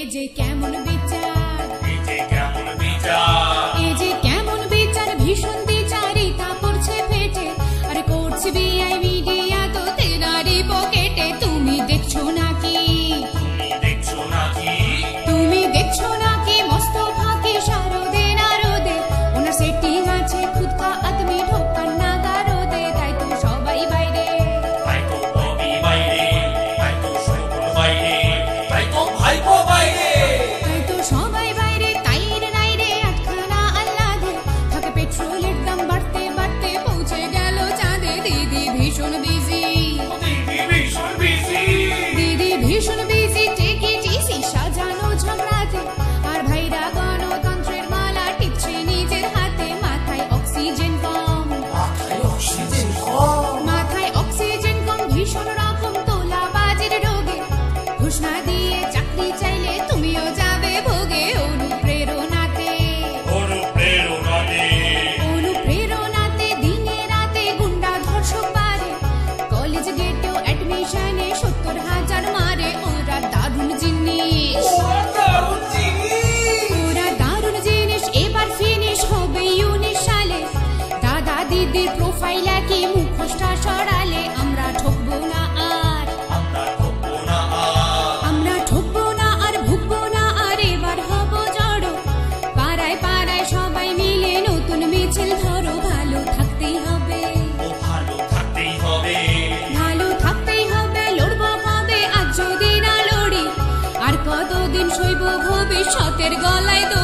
যে কেমন বিচার, এই যে কেমন বিচার, এই যে কেমন বিচার, ভীষণ বিচারিতা পড়ছে ফেটে, আরে করছে বিআই মিডিয়া তো তেনারি পকেটে। তুমি দেখছো নাকি, তুমি দেখছো নাকি, তুমি দেখছো নাকি মস্ত ফাঁকি সারদে নারদে, ওনার সেটিং আছে খুদকা আদমি ঢোকার না গারদে। তাই তো সবাই বাইরে, তাই তো ববি বাইরে, তাই তো শোভন বাইরে, তাই তো ভাইপো বাইরে, তাই তো সবাই বাইরে, তাই রে নাই রে আটখানা আহ্লাদে। থাকে পেট্রোলের দাম বাড়তে বাড়তে পৌঁছে গেল চাঁদে। দিদি ভীষণ বিজি, দিদি ভীষণ বিজি, দিদি ভীষণ বিজি, টেকে টিসি সাজানো ঝগড়াতে। আর ভাইরা গণতন্ত্রের মালা টিপছে নিজের হাতে। মাথায় অক্সিজেন কম, মাথায় অক্সিজেন কম, মাথায় অক্সিজেন কম, ভীষণ রকম তোলা বাজির রোগে। ঘোষণা দিয়ে চাকরি চাইলে তুমিও যাবে ভোগে। অনুপ্রেরণাতে, অনুপ্রেরণাতে, অনুপ্রেরণাতে দিনে রাতে গুন্ডা ধর্ষক বাড়ে। কলেজ গেটেও অ্যাডমিশনে ৭০,০০০ মারে। ওরা দারুণ জিনিস, ওরা দারুণ জিনিস, ওরা দারুণ জিনিস। এবার ফিনিশ হবে ১৯ সালে। দাদা দিদির প্রোফাইল একই, মুখোশটা সরালে। আমরা ঠকবো না আর, আমরা ঠকবো না আর, আমরা ঠকবো না আর, ভুগবো না আর। এবার হব জড়ো পাড়ায় পাড়ায় সবাই মিলে নতুন মিছিল ধরো। ভালো থাকতেই হবে, ও ভালো থাকতেই হবে, ভালো থাকতেই হবে। লড়বো কবে আজ যদি না লড়ি, আর কতদিন সইব ভবিষ্যতের গলায় দড়ি।